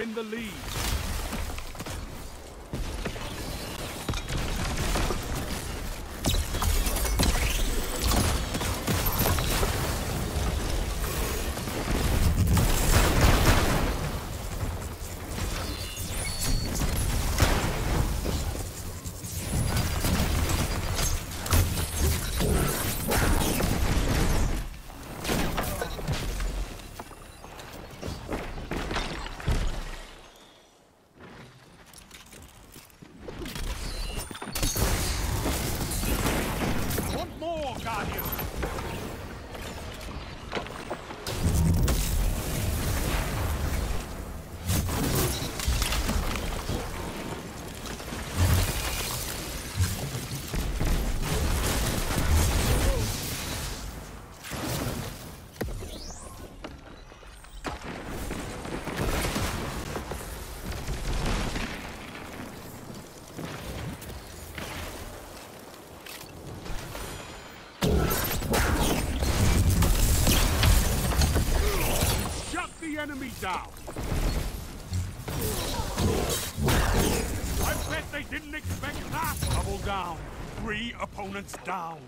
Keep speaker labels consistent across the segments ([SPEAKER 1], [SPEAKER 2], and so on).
[SPEAKER 1] in the lead. Enemy down. I bet they didn't expect that. Double down. 3 opponents down.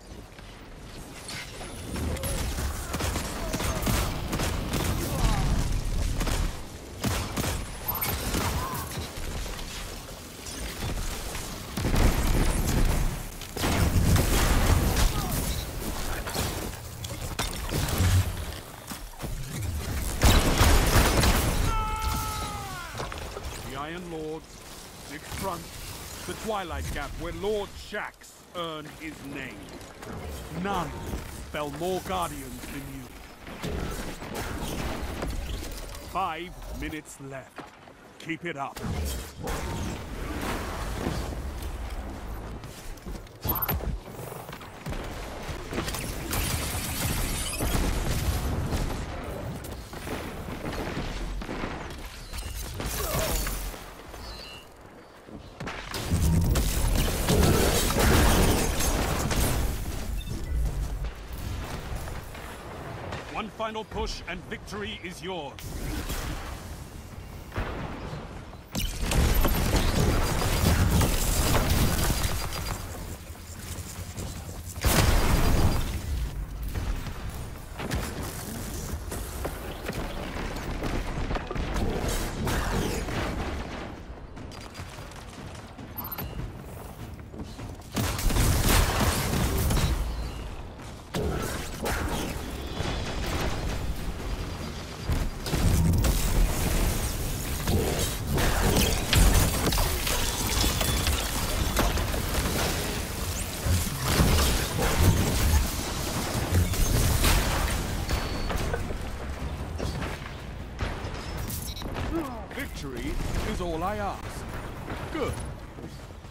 [SPEAKER 1] Iron Lords, 6th Front, the Twilight Gap where Lord Shaxx earned his name. None fell more Guardians than you. 5 minutes left. Keep it up. One final push and victory is yours. Victory is all I ask. Good.